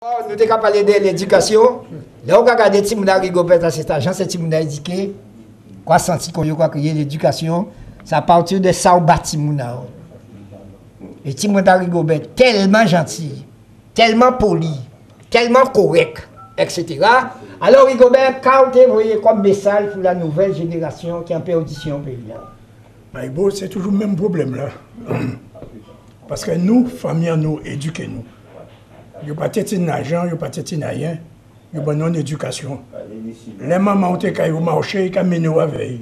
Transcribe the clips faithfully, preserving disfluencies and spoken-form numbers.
Nous avons parlé de l'éducation. Là, on a regardé Timouna Rigobert à cette agence, c'est Timouna éduqué. Quoi senti qu'on a créé l'éducation, ça partir de ça au Timouna. Et Timouna Rigobert, tellement gentil, tellement poli, tellement correct, et cetera. Alors Rigobert, quand vous voyez comme message pour la nouvelle génération qui est en perdition au pays là? Ben, bon, c'est toujours le même problème là. Parce que nous, famille, nous, éduquez-nous. Il n'y a pas de l'argent, il n'y a pas de rien, il n'y a pas de éducation. Les mamans qui ont marché, ils ont mené à veille.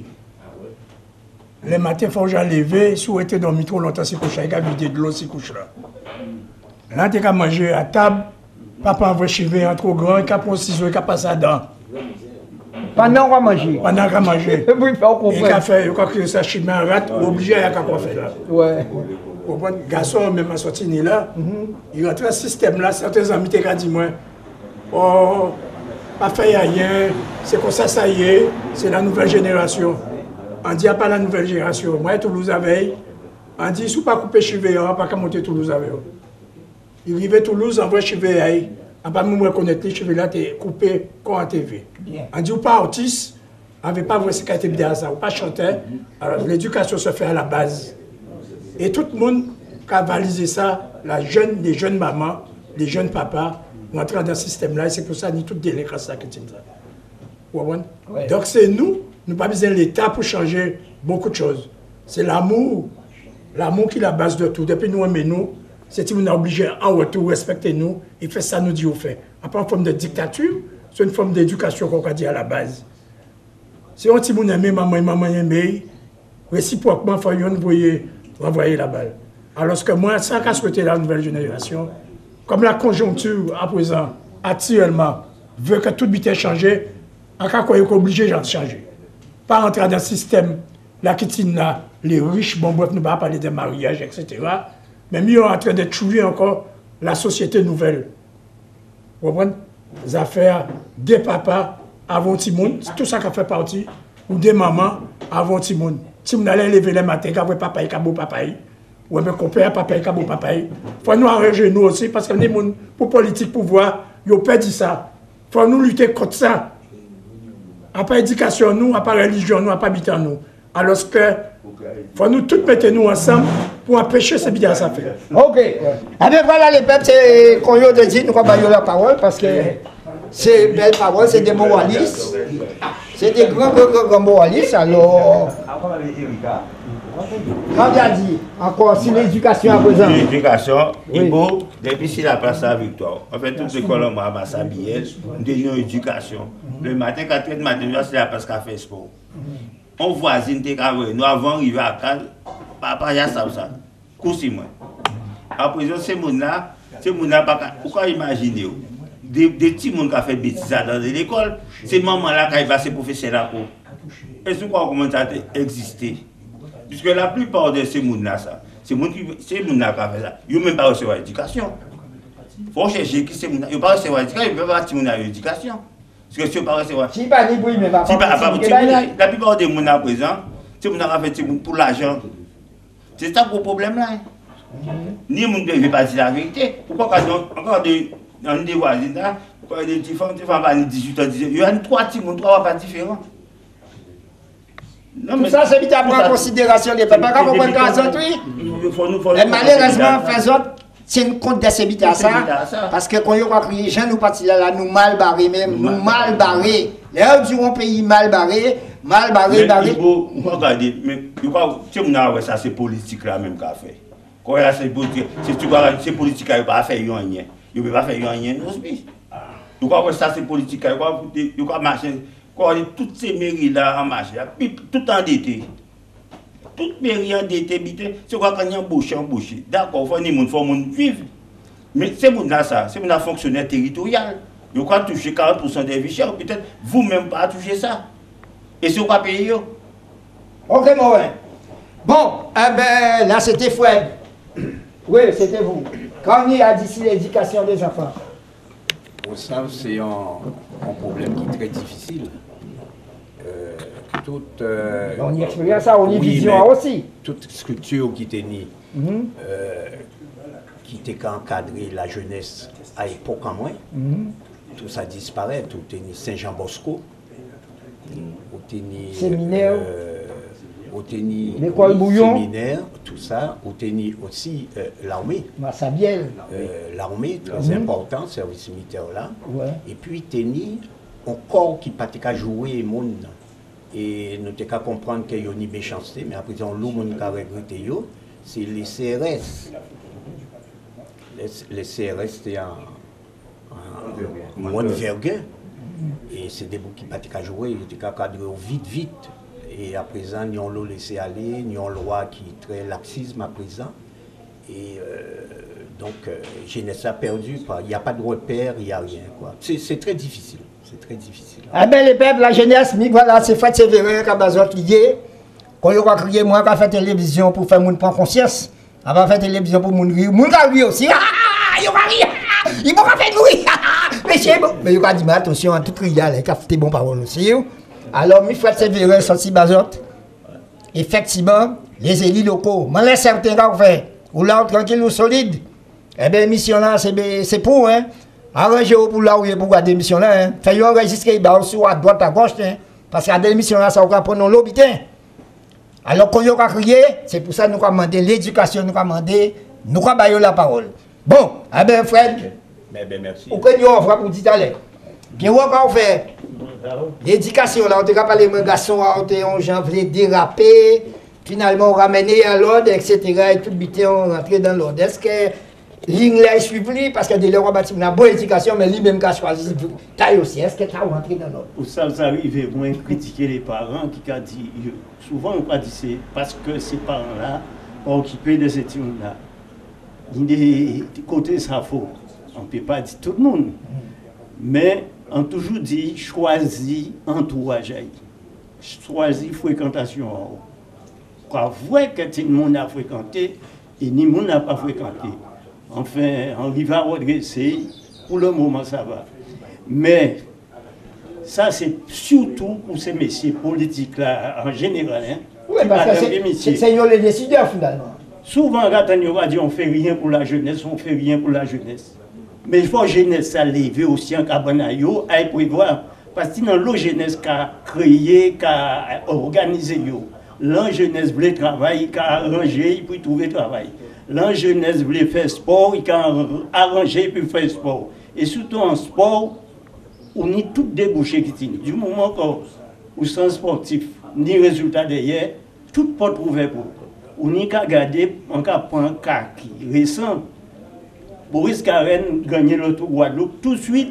Les matins, il faut que j'aille lever, si vous êtes dormi trop longtemps, c'est couché, il a vidé de l'eau, c'est couché là. Là, tu as mangé à table, papa envoie chiver un trop grand, il a pris un ciseau, il a passé à dents. Pendant qu'on a mangé. Pendant qu'on a mangé. Oui, il faut comprendre. Il a fait, il a créé ça chimé en rat, obligé à quoi faire là. Ouais. Le garçon, même à sortir là, il rentre dans ce système-là, certains amis t'ont dit, moi, oh, pas fait rien, c'est comme ça, ça y est, c'est la nouvelle génération. On dit, pas la nouvelle génération. Moi, Toulouse avait, on dit, si vous pas couper cheveux, on va pas monter Toulouse avec. Il arrive à Toulouse, on voit cheveux, on va pas reconnaître les cheveux là, t'es coupé comme en T V. On dit, ou pas autiste, on ne veut pas voir ce qu'a été bien ça, ou pas chanter. Alors, l'éducation se fait à la base. Et tout le monde qui a validé ça, la jeune, les jeunes mamans, les jeunes papas, vont entrer dans ce système-là, et c'est pour ça que nous toutes délinquance qui tient ça. Ouais. Donc c'est nous, nous pas besoin de l'État pour changer beaucoup de choses. C'est l'amour, l'amour qui est la base de tout. Depuis nous aimons nous, c'est nous obligé en retour respecter nous, et fait ça nous dit au fait. Après une forme de dictature, c'est une forme d'éducation qu'on a dit à la base. Si on dit nous aimons maman et maman aiment, réciproquement, il faut nous voyer renvoyer la balle. Alors que moi, ça qu'a souhaité la nouvelle génération, comme la conjoncture à présent, actuellement, veut que tout vite changé, en cas qu'on est obligé de changer. Pas entrer dans le système, la quittine là, les riches, bon bref, nous ne va pas parler de mariage, et cetera. Mais mieux en train de trouver encore la société nouvelle. Vous comprenez? Les affaires des papas avant Timon, c'est tout ça qui fait partie, ou des mamans avant Timon. Si vous allez lever les matins, quand vous papa et beau papa, ou bien qu'on père papa et beau papa, il faut nous arranger nous aussi, parce que les gens, pour politique, pouvoir, ils ont perdu ça. Il faut nous lutter contre ça. Après éducation, nous, après religion, nous, après habitant, nous. Alors que, il faut nous tous mettre nous ensemble pour empêcher ce bidon à ça faire. Ok. Ah bien voilà les peuples, c'est qu'on y a de dire, nous avons la parole, parce que c'est belle parole, c'est des moralistes. C'est des grands, grands, grands moralistes, alors... Quand il a dit, encore, si l'éducation à présent... L'éducation, il faut, depuis si la place à Victoire, on fait toutes les colonnes à Massabiel, nous avons éducation. Le matin, quatre heures du matin, c'est la place à faire sport. On voisine, nous avons arrivé à Cal, papa, il y a ça, ça. Coursi moi. Après, ces gens-là, ces gens-là, pourquoi imaginer? Des petits gens qui ont fait bêtises dans l'école, c'est maman-là qui va se professeurs là pour. Et ce quoi comment ça exister? Puisque la plupart de ces gens-là, c'est ces gens-là qui ont fait ça. Ils n'ont même pas reçu l'éducation. Il faut chercher qui c'est gens-là. Ils n'ont pas reçu l'éducation, ils ne peuvent pas avoir l'éducation. Parce que si on ne pas recevoir. Si pas ni bruit, mais pas. Si pas la plupart des gens à présent, c'est gens qui ont fait pour l'argent. C'est ça le problème là. Ni les gens ne veulent pas dire la vérité. Pourquoi encore des. Dans des voisins, pourquoi des petits femmes, des femmes à dix-huit ans, il y a trois petits mondes, trois pas différents. Non, mais ça, c'est vite à prendre en considération des papas. Quand on prend la oui. Et malheureusement, faisons tiennent compte de ces bites à ça. Parce que quand on a crié, gens nous partis là, nous mal barrés même, nous mal barrés. Là, du un pays mal barré, mal barré, barré. Il faut regarder, mais ça, c'est politique là même qu'a fait. Quand c'est politique, c'est politique qui n'a pas fait rien. Il ne peut pas faire rien aussi. Donc, ça, c'est politique. Il faut marcher. Toutes ces mairies-là en marché, tout endetté. Toutes les mairies endettées, c'est quoi quand il y a un boucher, un boucher. D'accord, il faut que les gens vivent. Mais c'est ça, c'est un fonctionnaire territorial. Il faut toucher quarante pour cent des vies chères, peut-être vous-même pas toucher ça. Et c'est quoi payer? Ok, mon ouais. Bon, eh ben, là, c'était Foued. Oui, c'était vous. Quand on a d'ici l'éducation des enfants? Bon, ça, c'est un, un problème qui est très difficile. Euh, toute, euh, on y expérience ça, on y oui, vision aussi. Toute structure qui est née, mm -hmm. euh, qui qui était encadré la jeunesse à l'époque en moins. Mm-hmm. Tout ça disparaît. Tout est Saint-Jean-Bosco. Au tennis, séminaire, euh, au tennis, l'école Bouillon, séminaire, tout ça, au tennis aussi euh, l'armée, Massabielle, euh, l'armée très mmh. important, service militaire là, ouais. Et puis tennis, encore qui pas qu'à jouer monde et nous t'es qu'à comprendre qu'il y a une méchanceté, mais après on l'eau monde qui a regretté yo, c'est les C R S, les, les C R S c'est en, en moins de verguin. Et c'est des bouts qui n'ont pas joué, ils étaient cadrés vite, vite. Et à présent, ils ont l'eau laissé aller, ils ont le roi qui est très laxisme à présent. Et euh, donc, euh, jeunesse a perdu, il n'y a pas de repère, il n'y a rien. C'est très difficile, c'est très difficile. Ah ben les peuples, la jeunesse, mais voilà, c'est fait sévère quand bazot lié. Quand il va crier, moi, quand fait télévision pour faire moun prendre conscience, avant faire télévision pour moun rire, moun ka rire aussi. Ah, il va rire. Il va faire nourrir. Mais c'est bon. Mais il va dire, attention, en tout cas, il y a des bons paroles aussi. Alors, il faut sévère sorti bazot. Effectivement, les élus locaux, mais les certains qu'on fait, ou là, tranquille ou solide, eh bien, mission là, c'est pour, hein. Arrangez pour là où il pour garder mission là, hein. Faites enregistrer, bah, sur à droite, à gauche, hein. Parce qu'à des missions là, ça va prendre l'hôpital. Alors, quand on a crié, c'est pour ça que nous avons demandé l'éducation, nous avons demandé, nous avons baillé la parole. Bon, eh bien, Fred, mais ben, merci. Pourquoi nous avons fait pour dire à l'heure? Puis, on va faire l'éducation, là, on a parlé de garçons, on gens voulaient déraper, finalement, on ramené à l'ordre, et cetera. Et tout le bité, on rentré dans l'ordre. Est-ce que l'Anglais suivi, parce que dès lors, on a une bonne éducation, mais lui-même qui a choisi, taille aussi. Est-ce que tu as rentré dans l'ordre? Pour ça, vous arrivez, moi, critiquer les parents qui ont dit, souvent, on a dit, c'est parce que ces parents-là ont occupé des études-là. Des côtés, ça faut. On ne peut pas dire tout le monde. Mais on a toujours dit, choisis entourage. Choisis fréquentation. Quand vous voyez que tout le monde a fréquenté, et ni le monde n'a pas fréquenté. Enfin, on va redresser. Pour le moment, ça va. Mais ça, c'est surtout pour ces messieurs politiques-là, en général. Hein, oui, parce que c'est eux les décideurs, finalement. Souvent, quand on dit on ne fait rien pour la jeunesse, on ne fait rien pour la jeunesse. Mais il faut que la jeunesse à lever aussi en cabanayo, à prévoir. Parce que dans la jeunesse qui a créé, qui a organisé, la jeunesse voulait travailler, qui a arrangé pour trouver travail. La jeunesse voulait faire sport, qui a arrangé pour faire sport. Et surtout en sport, on est tout débouché qui tient. Du moment qu'on est sportif, ni résultat derrière, tout peut trouver pour. On n'y qu'à regarder, on a pris un cas qui récent. Boris Karen gagné le Tour Guadeloupe. Tout de suite,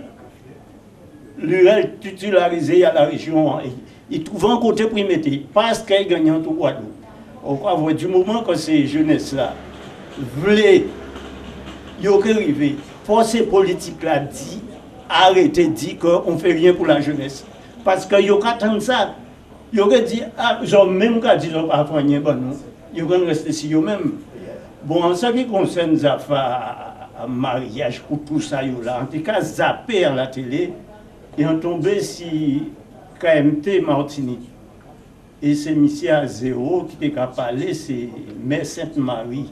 lui a titularisé à la région. Il trouve un côté pour y mettre, parce qu'il gagne un Tour Guadeloupe. On voit du moment que ces jeunesses-là voulaient y arriver, force politique là dit, arrêtez de dire qu'on ne fait rien pour la jeunesse. Parce qu'il y a qu'à ça. Il y a dit, ah, même qu'à dire qu'on ne fait rien pour nous. Ils vont rester si eux-mêmes. Bon, en ce qui concerne les affaires mariage pour tout ça, là, en tout cas, zapper à la télé, et on tombé sur K M T Martinique. Et c'est monsieur à zéro qui est parlé, c'est Mère Sainte-Marie.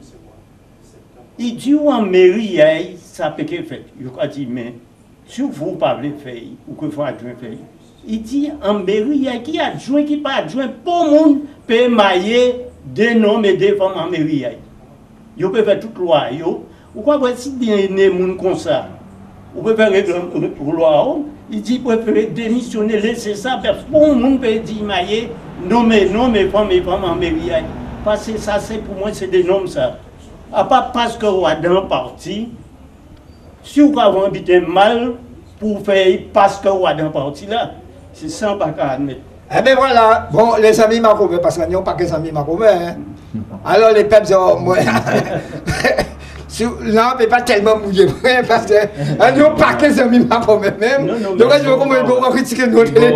Il dit en mairie, ça peut être fait. Il a dit, mais si vous parlez faire, ou que vous adjoint faire, il dit en mairie, qui adjoint, qui pas adjoint, pour le monde peut mailler des noms et des femmes en mairie. Vous pouvez faire toute loi. Vous pouvez si des gens comme ça, vous pouvez faire une loi. Il dit vous pouvez démissionner, laisser ça. Pour le monde peut dire mailler, nommer, nommer femmes et femmes en mairie. Parce que ça, c'est pour moi, c'est des noms ça. À part parce que vous êtes dans le parti, si vous avez habité mal pour faire parce que vous êtes dans le parti là, c'est ça pas qu'à admettre. Eh bien voilà, bon, les amis Macomé, parce qu'il n'y a pas que les amis Macomé. Hein. Alors les peuples, moi, là, on ne peut pas tellement mouiller, parce qu'il n'y a pas que les amis Macomé même. Donc, je veux comment ils vont critiquer nos télé.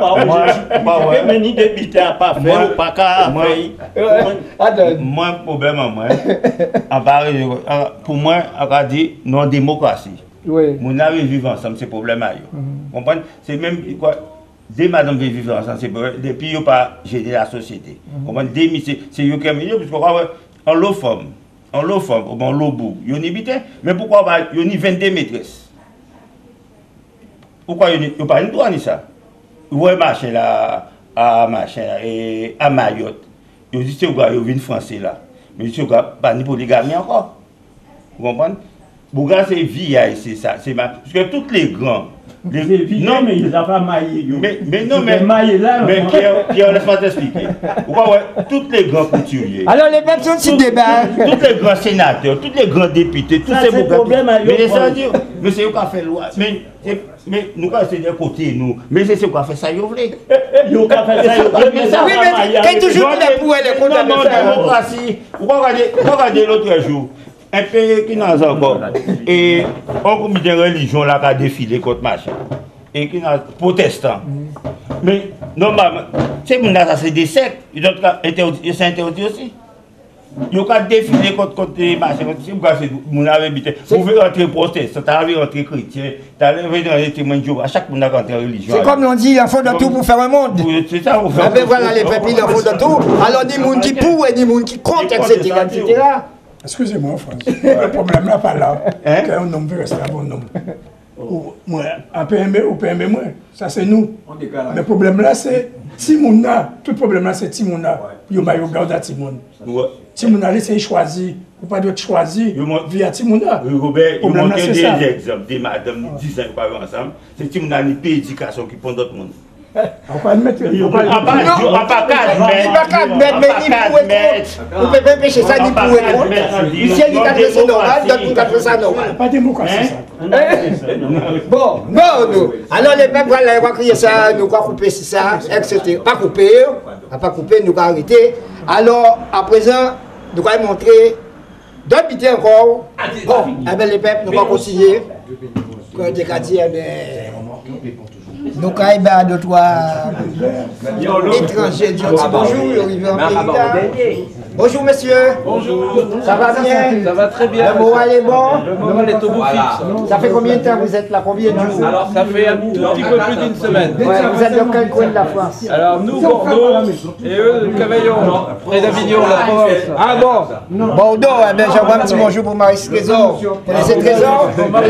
Mais ni député à pas faire, ou pas qu'à faire. Moi, le problème, pour moi, on a dit non-démocratie. Mon avis vivre ensemble, c'est le problème. Vous comprenez? C'est même quoi? Dès madame veut vivre ensemble, c'est depuis qu'il n'y a pas gêné la société. Mm -hmm. C'est eux qui aiment, parce qu'en l'eau forme, On l'eau femme, on l'eau bout. Il y a une habité, mais pourquoi il y a vingt-deux maîtresses? Pourquoi il n'y a pas une droit ni ça? Vous voyez machin là, à machin, et à Mayotte. Il dit que vous avez une français là. Mais je ne sais pas ni polygamie encore. Vous comprenez? Bouga c'est vie, c'est ça. Parce que toutes les grands. Les... Non, mais il n'a pas maillé. Mais, mais non, mais. Maillé là. Mais Pierre, laisse-moi t'expliquer. Pourquoi, ouais, toutes les grands couturiers. Alors, les mêmes sont petits débats. Tous les grands sénateurs, tous les grands députés, tous ces problèmes. Mais ça veut dire, mais c'est eux qui ont fait loi. Mais, mais nous, quand c'est d'un côté, nous. Mais c'est eux qui ont fait ça, ils ont voulu. Ils ont fait ça, ils ont voulu. Oui, mais quand toujours les pour les contre non, démocratie. Pourquoi regarder l'autre jour? Un pays qui n'a encore. Et un comité de religion là qui a défilé contre machin. Et qui n'a protestant. Mais normalement, c'est c'est des sectes. Ils ont c'est interdit aussi. Ils ont défilé contre contre les machins. Si vous avez mon habité, vous pouvez rentrer protestant, vous avez rentrer chrétien, vous avez rentrer témoin de Jéhovah. Chaque monde a rentré religion. C'est comme l'on dit, il faut de tout pour faire un monde. C'est ça, vous faites. Mais voilà, les peuples, il en faut de tout. Alors, des gens qui pour et des gens qui contre, et cetera et cetera. Excusez-moi, François. Le problème là, pas là. Hein? Qu'un homme veut rester un bon homme. Moi, en P M B ou P M B, moi, ça c'est nous. Le problème là, c'est Timouna. Tout le problème là, c'est Timouna. Il y a un gars de Timouna. Timouna, laissez choisir. Vous pas d'autre choisir via Timouna. Robert, il montre des exemples, des madames, dix ans qui parlent ensemble. C'est Timouna, ni pays d'éducation qui prend d'autres monde. On va admettre. On va admettre. On va pas admettre, mais ni pour et contre. On peut pas empêcher ça, ni pour et contre. Ici, il y a des choses normales, d'autres qui ont ça normal. Pas démocratie, ça. Bon, bon, alors les peuples, voilà, on va crier ça, nous allons couper ça, et cetera. Pas couper, on va pas couper, nous allons arrêter. Alors, à présent, nous allons montrer d'autres bidets encore. Bon, eh bien, les peuples, nous allons continuer. Quand on dit, eh bien. Donc, il y a deux, trois étrangers qui ont dit bonjour, ils arrivent en pays. Bonjour, monsieur. Bonjour. Ça va bien? Ça va très bien. Le moral est bon? Le moral est au bout fixe. Ça fait combien de temps vous êtes là? Combien de jours? Alors, ça fait un tout petit peu plus d'une semaine. Ouais, vous êtes dans quel coin de la France? Alors, nous, Bordeaux, et eux, Cavaillon, près d'Avignon, la Provence. Ah bon? Bordeaux, eh bien, j'envoie un petit bonjour pour Marie Trésor. Vous connaissez Trésor?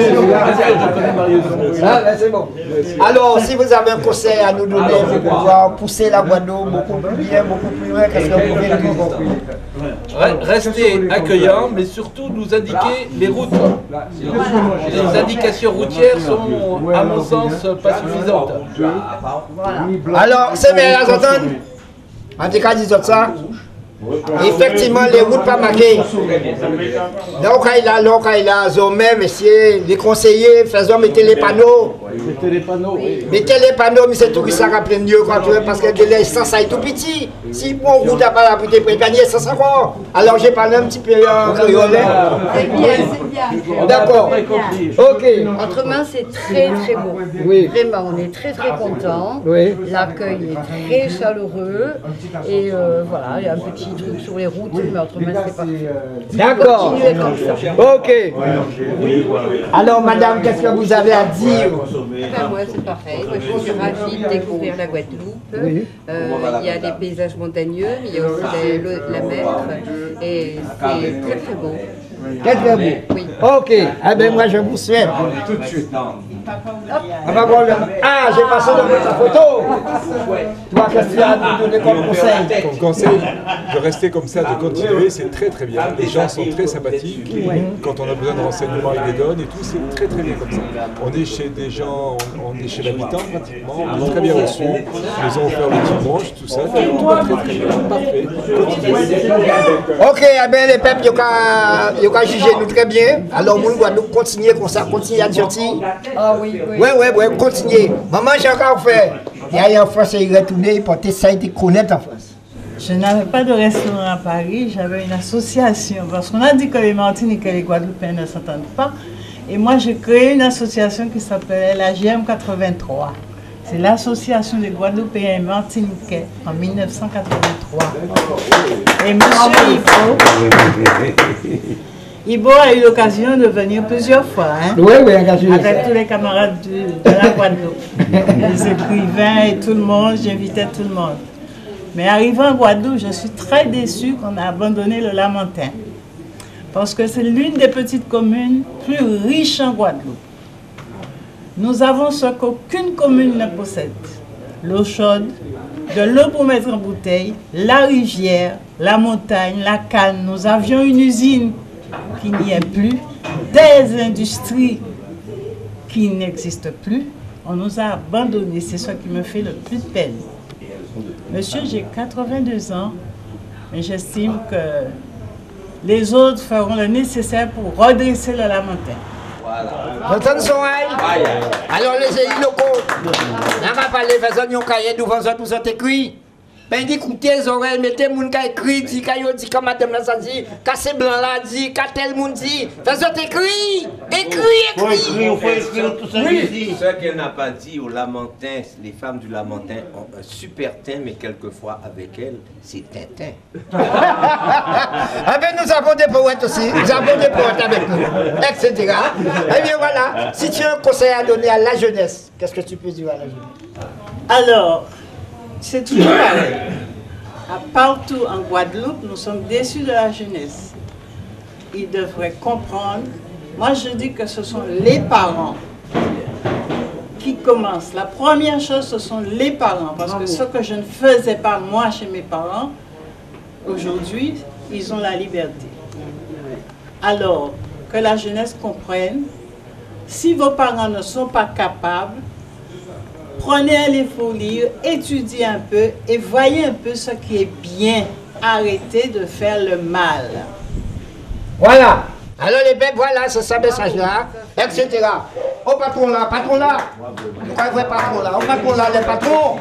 Ah, ben c'est bon. Alors, si vous avez un conseil à nous donner pour pouvoir pousser la Guadeloupe beaucoup plus bien, beaucoup plus loin, qu'est-ce que vous pouvez nous dire? Rester accueillant, mais surtout nous indiquer les routes. Les indications routières sont, à mon sens, pas suffisantes. Alors, c'est bien à entendre. En tout cas, disons ça. Effectivement, les routes pas marquées. Là où il a, là où il a, même, messieurs, les conseillers, faisons mettre les panneaux. Mettez les panneaux, oui. Mettez les panneaux, mais c'est tout qui ça rappelle mieux parce que l'essence est tout petit. Si mon route n'a pas la petite prépagne, ça sera quoi? Alors j'ai parlé un petit peu en créole. C'est bien, c'est bien. D'accord. Ok. Autrement, c'est très très beau. Oui. Vraiment, on est très très contents. Oui. L'accueil est très chaleureux. Et euh, voilà, il y a un petit truc sur les routes, mais autrement, c'est parfait. D'accord. Continuez comme ça. Ok. Alors, madame, qu'est-ce que vous avez à dire? Ben, moi, c'est pareil. Moi, je suis ravie de découvrir la Guadeloupe. Oui. Euh, il y a des paysages montagneux, mais il y a aussi la, la mer. Et c'est très très beau. Très très beau. Oui. Ok. Eh bien, moi, je vous souhaite. Tout de suite. Ah, j'ai passé dans votre photo. Toi, qu'est-ce que tu as à nous donner comme conseil? Comme conseil, de rester comme ça, de continuer, c'est très très bien. Les gens sont très sympathiques. Quand on a besoin de renseignements, ils les donnent et tout, c'est très très bien comme ça. On est chez des gens, on est chez l'habitant pratiquement, on est très bien reçus. Ils nous ont offert le petit manche, tout ça. Tout va très très bien. Parfait. Ok, eh bien, les peuples, ils ont jugé nous très bien. Alors, nous doit nous continuer comme ça, continuer à dire. Ah oui, oui. Oui, oui, oui, continuez. Maman, j'ai encore fait. Il y a en France, il est retourné, il portait ça, il était connaître en France. Je n'avais pas de restaurant à Paris, j'avais une association. Parce qu'on a dit que les Martiniquais et les Guadeloupéens ne s'entendent pas. Et moi, j'ai créé une association qui s'appelait la G M quatre-vingt-trois. C'est l'association des Guadeloupéens et Martiniquais en mille neuf cent quatre-vingt-trois. Et monsieur Ivo, Ivo a eu l'occasion de venir plusieurs fois, hein, oui, oui, avec tous les camarades de, de la Guadeloupe, les écrivains et tout le monde, j'invitais tout le monde. Mais arrivant à Guadeloupe, je suis très déçue qu'on a abandonné le Lamentin. parce que c'est l'une des petites communes plus riches en Guadeloupe. Nous avons ce qu'aucune commune ne possède. L'eau chaude, de l'eau pour mettre en bouteille, la rivière, la montagne, la canne. Nous avions une usine qui n'y est plus, des industries qui n'existent plus. On nous a abandonnés, c'est ce qui me fait le plus de peine. Monsieur, j'ai quatre-vingt-deux ans, mais j'estime que les autres feront le nécessaire pour redresser le Lamentin. J'entends son aïe. Alors les élus locaux, on va parler, faisons un cahier devant ça, tout ça écrit. Ben écoutez les oreilles, mettez moun qui écrit, dit qu'il dit comme madame la ça dit, c'est blanc là dit, qu'a tel moun dit, faisons écrit, écrit, écrit. Faut écrire tout ça ici. Ce qu'elle n'a pas dit au Lamentin, les femmes du Lamentin ont un super teint, mais quelquefois avec elles, c'est Tintin. Ah ben nous avons des poètes aussi, nous avons des poètes avec nous, et cetera. Eh bien voilà, si tu as un conseil à donner à la jeunesse, qu'est-ce que tu peux dire à la jeunesse? Alors, c'est toujours pareil. À partout en Guadeloupe, nous sommes déçus de la jeunesse. Ils devraient comprendre. Moi, je dis que ce sont les parents qui commencent. La première chose, ce sont les parents. Parce que ce que je ne faisais pas moi chez mes parents, aujourd'hui, ils ont la liberté. Alors, que la jeunesse comprenne, si vos parents ne sont pas capables, prenez un livre pour lire, étudiez un peu et voyez un peu ce qui est bien. Arrêtez de faire le mal. Voilà. Alors les peuples, voilà, c'est ça message-là, et cetera. Au patron là, patron là. Nous avons un patron là, au patron là, les patrons.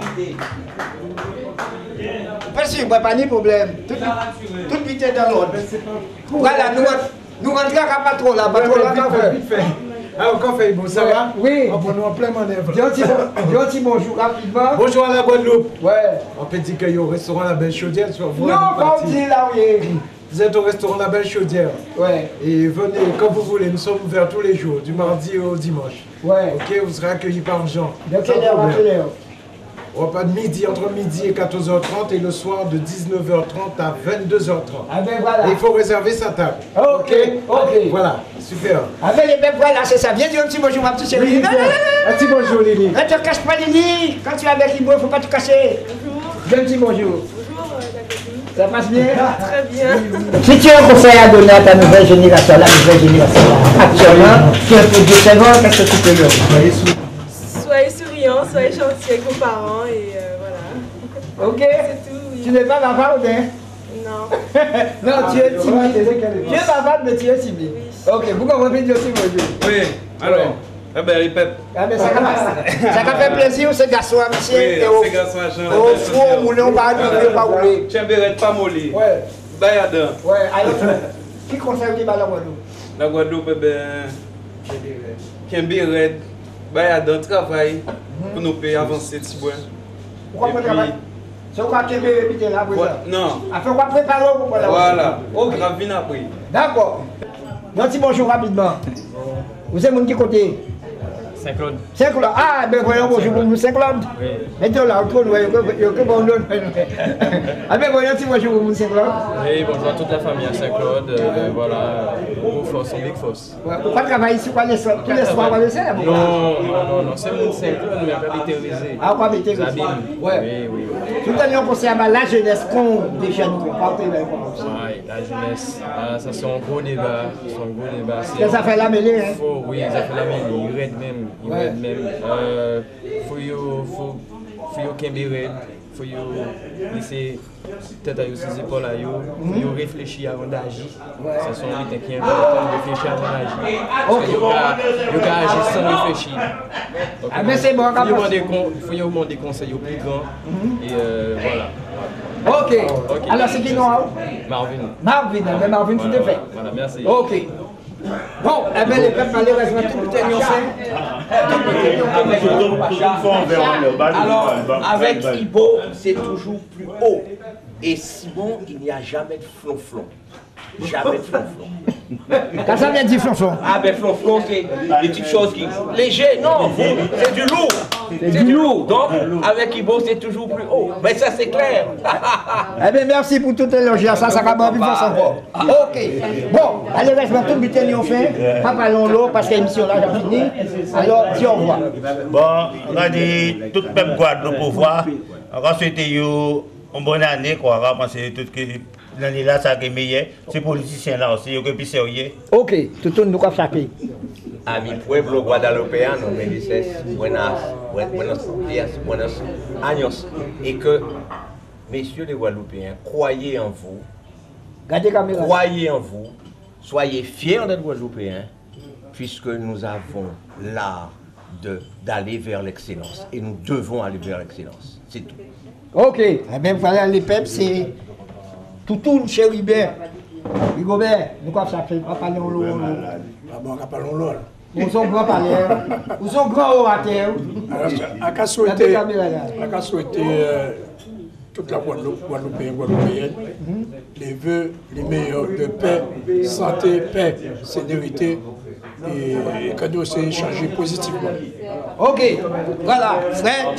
Parce qu'il n'y a pas de problème. Tout le vite est dans l'ordre. Voilà, nous, nous rentrons à patron là, patron là, quand fait. Alors, quand fait bon, ça va? Oui. On prend nous en plein manœuvre. Dis un petit bonjour rapidement. Bonjour à la Guadeloupe. Ouais. On peut dire qu'il y a au restaurant La Belle Chaudière. Non, pas on dit là, oui. Vous êtes au restaurant La Belle Chaudière. Ouais. Et venez quand vous voulez. Nous sommes ouverts tous les jours, du mardi au dimanche. Ouais. Ok, vous serez accueillis par Jean. De quelle heure à quelle heure? Repas de midi, entre midi et quatorze heures trente et le soir de dix-neuf heures trente à vingt-deux heures trente. Ah ben voilà. Et il faut réserver sa table. Ok, ok. Voilà, super. Ah ben les mecs, voilà, c'est ça. Viens dire un petit bonjour, ma petite chérie. Oui, un petit bonjour, Lily. Ne te cache pas, Lily. Quand tu es avec Ibo, il ne faut pas te cacher. Bonjour. Dis un petit bonjour. Bonjour, la ça passe bien? Très bien. Si tu as un conseil à donner à ta nouvelle génération, la nouvelle génération actuellement, tu es un peu de savoir, qu'est-ce que tu peux dire? Soyez souriants, soyez gentils avec vos parents et euh, voilà. Ok. C'est tout. Oui. Tu n'es pas bavarde, hein? Non. Non, tu es timide. Tu es bavarde, mais tu es timide. Oui. Ok, vous comprenez dire aussi bonjour. Oui, alors. Ah ben les peuples. Ah ben ça a fait plaisir ce garçon à monsieur. Oui, ce garçon à Jean. Au four, on moulin, on va nous pas rouler. Tiens, Bérette, pas molli. Ouais. Bayadin. Ouais, alors qui concerne les ballons Guadeloupe? La Guadeloupe, eh ben. Kembérette. Bayadin travaille pour nous payer avancer Tibois. Pourquoi on travaille? C'est quoi Kembérette habite là, vous? Non. Après, on va préparer pour la. Voilà. Ok. On va venir après. D'accord. Un petit bonjour rapidement. Vous êtes mon qui côté? Saint-Claude. Saint-Claude. Ah, ben voyons, bonjour pour nous, Saint-Claude. Oui. Mettons là, entre nous, il y a que bon nom. Ah, ben voyons, petit bonjour pour nous, Saint-Claude. Oui, bonjour à toute la famille à Saint-Claude. Euh, voilà, au Fosse, au Big Fosse. Pourquoi travailler ici, quoi, les soirs, tous les soirs, on va le faire? Non, non, non, non, c'est mon Saint-Claude, mais pas littérisé. Ah, pas littérisé. Ouais. Oui, oui. Tout à l'heure, on conseille à la jeunesse, qu'on déjà nous partait là. Oui, la jeunesse, ah, ça c'est un gros débat. C'est un gros débat. Qu'est-ce que ça fait la mêlée, hein? Faut, oui, ça fait la mêlée. Il raide même. Il ouais. raide même. Euh, faut yo, faut, faut yo kembé faut yo laisser tête à yo ses épaules à yo. Faut yo réfléchir avant d'agir. C'est son but qui est important de réfléchir avant d'agir. Parce que yo ga, yo ga agir sans réfléchir. Donc, ah mais c'est bon, il faut yo demander des conseils aux plus grands. Et euh, voilà. Ok. okay. Alors c'est qui non? Marvin. Marvin, mais Marvin tout est fait. Voilà, merci. Ok. Bon, eh bien les peuples malheureusement tout le temps alors, avec Ibo, c'est toujours plus haut. Et Simon, il n'y a jamais de flonflon. Jamais de flonflon. Quand ça vient dire flonflon? Ah ben flonflon, c'est des petites choses qui... Léger, non, c'est du lourd. C'est du lourd. Donc, avec Ibo, c'est toujours plus haut. Mais ça, c'est clair. Eh bien, merci pour tout élogier. Ça, ça va bien plus fort encore. Ok. Bon, allez, reste tout le butin, on fait. Pas parlons l'eau parce que l'émission là, j'ai fini. Alors, dis au revoir. Bon, on a dit tout le même Guadeloupe pour voir. On va souhaiter une bonne année, quoi. On va penser tout que l'année là, ça a été meilleur. Ces politiciens là aussi, ils ont plus sérieux. Ok, tout le monde nous a chacun. A mi pueblo guadalupéano me dices buenas, buenos días, buenos años. Et que, messieurs les Guadeloupéens, croyez en vous. Croyez en vous. Soyez fiers d'être Guadeloupéens, puisque nous avons l'art d'aller vers l'excellence. Et nous devons aller vers l'excellence. C'est tout. Ok. Eh bien, voilà, les peuples, c'est tout tourne chez Ribert. Rigobert, nous quoi ça fait pas parler en l'eau. Ah bon, on va parler en l'eau. Nous sommes grands parleurs, nous sommes grands orateurs. À qu'à souhaiter, à qu'à souhaiter toute la Guadeloupe, Guadeloupéenne, Guadeloupéenne, les vœux les meilleurs de paix, santé, paix, sécurité et que nous s'est échangé positivement. Ok, voilà, Fred.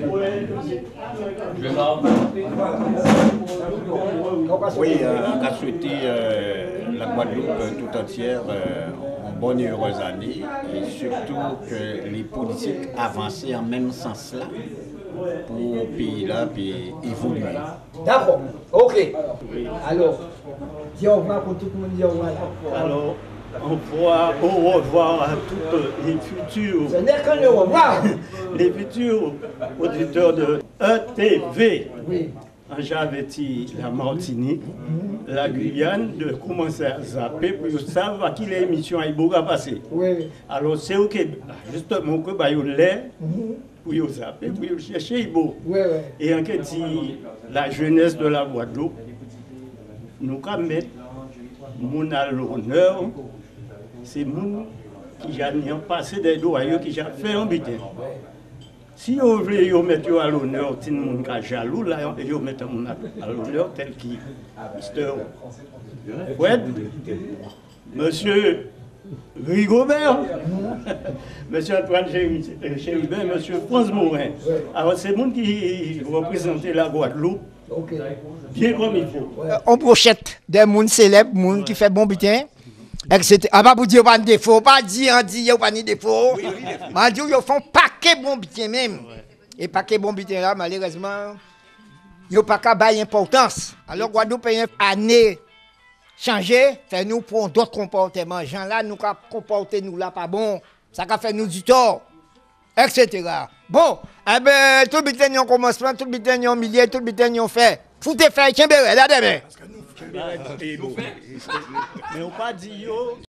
Oui, on a souhaité euh, la Guadeloupe tout entière euh, en bonne et heureuse année et surtout que les politiques avancent en même sens là pour le pays là puis évoluer. D'accord, ok. Alors, dis au revoir pour tout le monde, dis au revoir. Alors, au revoir, au revoir à toutes les futurs. Ce n'est qu'un au revoir. Les futurs auditeurs de E T V. Oui. J'avais dit la Martinique, la Guyane, de commencer à zapper pour savoir à qui l'émission a beaucoup passé. Oui. Alors c'est ok, justement, que bah, il l'air pour y zapper, pour y chercher Ibo. Oui, oui. Et en dit la jeunesse de la Guadeloupe, nous allons mettre mon à l'honneur, c'est mon qui a passé des doigts, qui a fait un butin. Si vous voulez mettre à l'honneur, si vous êtes jaloux, là, vous mettez à l'honneur tel qu'il est. Ouais, monsieur Rigobert, monsieur Antoine Chérubin, monsieur France Morin. Alors, c'est vous qui représentez la Guadeloupe. Bien comme il faut. On brochette des gens célèbres, des gens qui font bon butin. et cetera. Ah, pas pour dire pas de défaut, pas dire, on dit, pas de défaut. Mais dire, ils font paquet bon butin même. Et paquet bon butin là, malheureusement, ils n'ont pas qu'à bailler importance. Alors, Guadeloupe, année changer, fait nous pour d'autres comportements. Gens là, nous comporter nous là pas bon. Ça a fait nous du tort, et cetera. Bon, eh ben, tout le butin y a un commencement, tout le butin y a un milieu, tout le butin y a un fait. Foutez fait, tiens, là demain. Mais on pas dit yo.